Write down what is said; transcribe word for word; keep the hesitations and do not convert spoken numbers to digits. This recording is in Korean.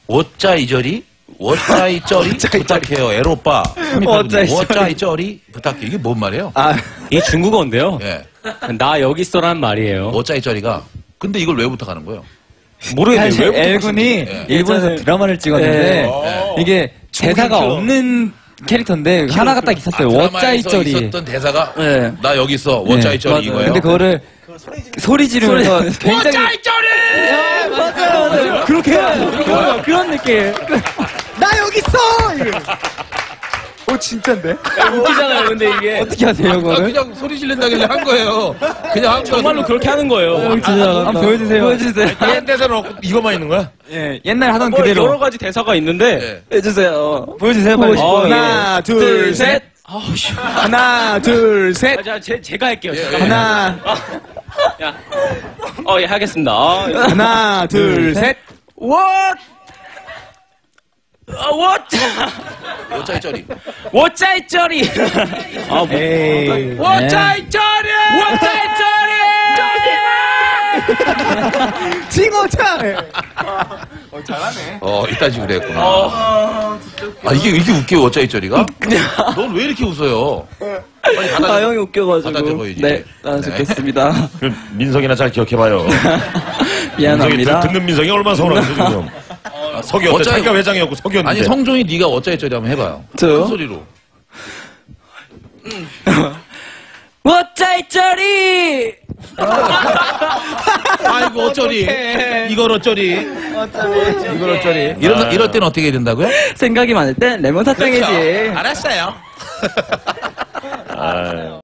워짜이저리? 워짜이쩌리? 부탁해요. 에로빠. 워짜이쩌리? 부탁해. 이게 뭔 말이에요? 아, 이게 중국어인데요. 예. 나 여기 있어라는 말이에요. 워짜이쩌리가. 근데 이걸 왜 부탁하는 거예요? 모르겠네요. 왜 엘군이 예. 일본에서 예전에- 드라마를 찍었는데 예. 이게 대사가 키워. 없는 캐릭터인데 하나가 딱 있었어요. 아, 드라마에서 워짜이쩌리. 있었던 대사가 네. 나 여기 있어. 워짜이쩌리 네, 이거예요. 근데 그거를 소리 지르면서 굉장히 워짜이쩌리! 맞아요, 맞아요. 그렇게 해요. 그런 느낌. 나 여기 있어! 이거. 오, 진짠데? 웃기잖아요. 근데 이게 어떻게 하세요, 아, 그거를? 그냥 소리 질른다길래 한 거예요. 그냥 한 정말로 거예요. 그렇게 하는 거예요. 한번 보여주세요. 보여주세요. 다른 대사는 없고 이것만 있는 거야? 예, 옛날 하던 뭐 그대로. 여러 가지 대사가 있는데 네. 해주세요. 보여주세요, 빨리. 어, 예. 하나, 둘, 셋. 아우 씨. 하나, 둘, 셋. 아, 자, 제, 제가 할게요. 예, 잠깐만. 하나, 야. 어, 예, 하겠습니다. 아, 예. 하나, 둘, 셋. 워! 아, 워! 워짜이쩌리. 워짜이쩌리! 아, 뭐. 에이. 워짜이쩌리! 워짜이쩌리! 징어차! 어, 이딴 식으로 했구나. 어. 아, 이게 왜 이렇게 웃겨, 워짜이쩌리가? 넌 왜 이렇게 웃어요? 빨리 받아, 아, 형이 웃겨가지고. 받아들여야지. 네, 아, 좋겠습니다. 그 민성이나 잘 기억해봐요. 민성이 미안합니다. 듣, 듣는 민성이 얼마나 서운한지 지금. 아, 석이었대. 어차피- 자기가 회장이었고 석이었는데. 아니, 성종이 네가 워짜이쩌리 한번 해봐요. 저요? 큰 소리로. 워짜이쩌리! 아이고, 어쩌리. 이걸 어쩌리. 이걸 어쩌리. 이런, 이럴 때는 어떻게 해야 된다고요? 생각이 많을 땐 레몬 사탕이지. 알았어요. 아유.